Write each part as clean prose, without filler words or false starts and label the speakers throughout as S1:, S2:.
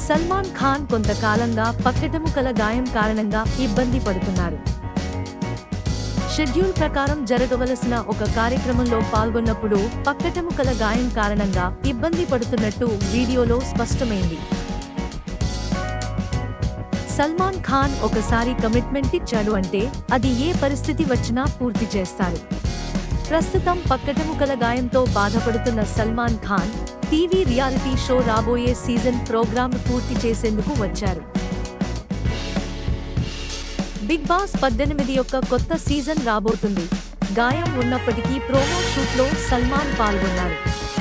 S1: సల్మాన్ ఖాన్ కొంతకాలంగా పక్కెటెముకల గాయం కారణంగా ఇబ్బంది పడుతున్నారు. షెడ్యూల్ ప్రకారం జరగవలసిన ఒక కార్యక్రమంలో పాల్గొన్నప్పుడు పక్కెటెముకల గాయం కారణంగా ఇబ్బంది పడుతున్నట్టు వీడియోలో స్పష్టమైంది. సల్మాన్ ఖాన్ ఒకసారి కమిట్మెంట్ ఇచ్చాడు అంటే అది ఏ పరిస్థితి వచ్చినా పూర్తి చేస్తారు. ప్రస్తుతం పక్కెటెముకల గాయంతో బాధపడుతున్న Salman Khan TV reality show రాబోయే సీజన్ ప్రోగ్రామ్ పూర్తి చేసేందుకు వచ్చారు. బిగ్ బాస్ 18 యొక్క కొత్త సీజన్ రాబోతుంది. గాయం ఉన్నప్పటికీ ప్రోమో షూట్లో సల్మాన్ పాల్గొన్నారు.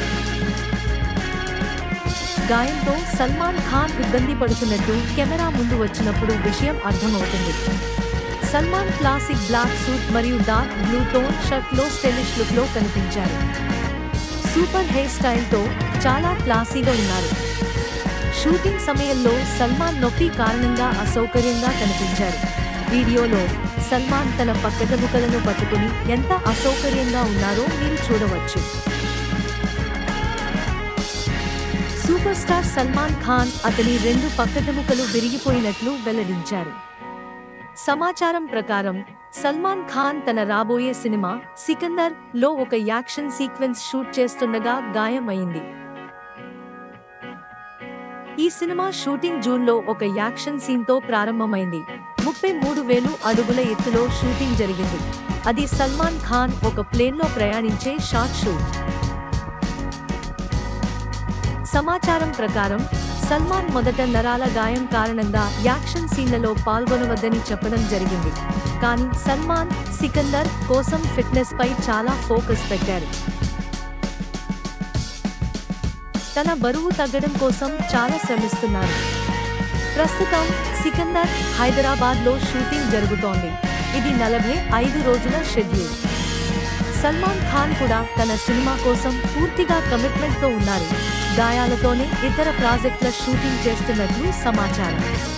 S1: గాయంతో సల్మాన్ ఖాన్ ఇబ్బంది పడుతున్నట్టు కెమెరా ముందు వచ్చినప్పుడు విషయం అర్థమవుతుంది. సల్మాన్ క్లాసిక్ బ్లాక్ సూట్ మరియు డార్క్ బ్లూ టోన్ షర్ట్లో స్టైలిష్ లుక్లో కనిపించారు. సూపర్ హెయిర్ స్టైల్తో చాలా క్లాసీగా ఉన్నారు. షూటింగ్ సమయంలో సల్మాన్ నొప్పి కారణంగా అసౌకర్యంగా కనిపించారు. వీడియోలో సల్మాన్ తన పక్కెటెముకలను పట్టుకుని ఎంత అసౌకర్యంగా ఉన్నారో మీరు చూడవచ్చు. సూపర్ స్టార్ సల్మాన్ ఖాన్ అతని 2 పక్కెటెముకలు విరిగిపోయినట్లు వెల్లడించారు. సమాచారం ప్రకారం సల్మాన్ ఖాన్ తన రాబోయే సినిమా సికందర్ లో ఒక యాక్షన్ సీక్వెన్స్ షూట్ చేస్తుండగా గాయం అయింది. ఈ సినిమా షూటింగ్ జూన్లో ఒక యాక్షన్ సీన్తో ప్రారంభమైంది. 33,000 అడుగుల ఎత్తులో షూటింగ్ జరిగింది. అది సల్మాన్ ఖాన్ ఒక ప్లేన్లో ప్రయాణించే షార్ట్ షూట్. సమాచారం ప్రకారం సల్మాన్ మొదట నరాల గాయం కారణంగా యాక్షన్ సీన్లలో పాల్గొనవద్దని చెప్పడం జరిగింది. కానీ సల్మాన్ సికందర్ కోసం ఫిట్నెస్ పై చాలా ఫోకస్ పెట్టారు. తన బరువు తగ్గడం కోసం చాలా శ్రమిస్తున్నారు. ప్రస్తుతం సికందర్ హైదరాబాద్లో షూటింగ్ జరుగుతోంది. ఇది 45 రోజుల షెడ్యూల్. సల్మాన్ ఖాన్ కూడా తన సినిమా కోసం పూర్తిగా కమిట్మెంట్తో ఉన్నారు. గాయాలతోనే ఇతర ప్రాజెక్టుల షూటింగ్ చేస్తున్నట్లు సమాచారం.